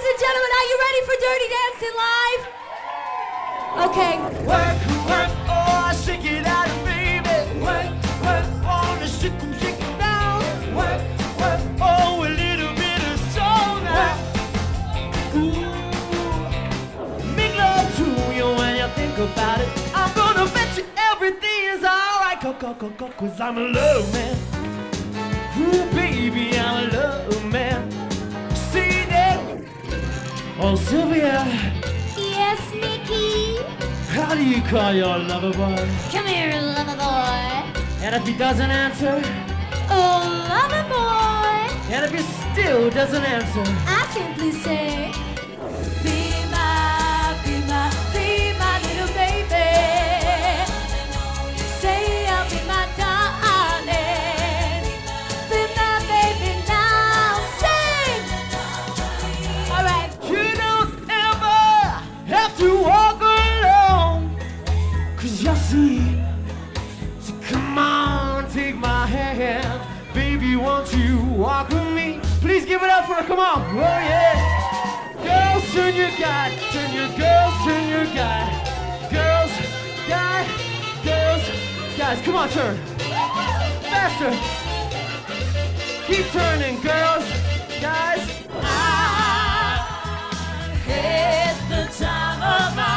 Ladies and gentlemen, are you ready for Dirty Dancing Live? Okay. Work, work, oh, shake it out, baby. Work, work, wanna shake 'em down. Work, work, oh, a little bit of soul now. Ooh, make love to you when you think about it. I'm gonna bet you everything is alright, 'cause I'm a love man. Ooh, baby, I'm a love man. See that? Oh, Sylvia. Yes, Mickey. How do you call your lover boy? Come here, lover boy. And if he doesn't answer? Oh, lover boy. And if he still doesn't answer? I simply say, be my little baby. Say I'll be my darling. Be my baby now. Sing. All right. You don't ever have to walk alone, 'cause you see, so come on, take my hand. Baby, won't you walk with me? Please give it up for her, come on. Oh yeah. Girls, turn your guy, turn your girls, turn your guy. Girls, guy, girls, guys, come on, turn. Faster. Keep turning, girls, guys. I had the time of my